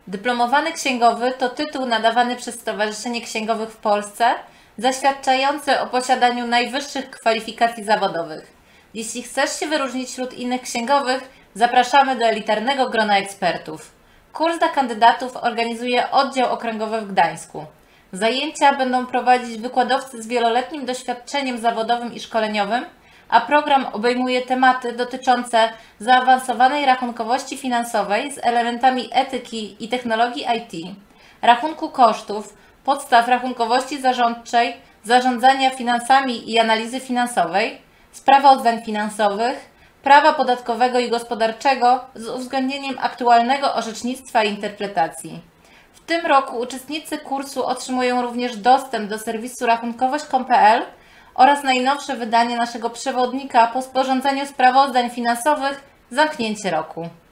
Dyplomowany księgowy to tytuł nadawany przez Stowarzyszenie Księgowych w Polsce, zaświadczający o posiadaniu najwyższych kwalifikacji zawodowych. Jeśli chcesz się wyróżnić wśród innych księgowych, zapraszamy do elitarnego grona ekspertów. Kurs dla kandydatów organizuje Oddział Okręgowy w Gdańsku. Zajęcia będą prowadzić wykładowcy z wieloletnim doświadczeniem zawodowym i szkoleniowym, a program obejmuje tematy dotyczące zaawansowanej rachunkowości finansowej z elementami etyki i technologii IT, rachunku kosztów, podstaw rachunkowości zarządczej, zarządzania finansami i analizy finansowej, sprawozdań finansowych, prawa podatkowego i gospodarczego z uwzględnieniem aktualnego orzecznictwa i interpretacji. W tym roku uczestnicy kursu otrzymują również dostęp do serwisu rachunkowość.pl oraz najnowsze wydanie naszego przewodnika po sporządzeniu sprawozdań finansowych Zamknięcie roku.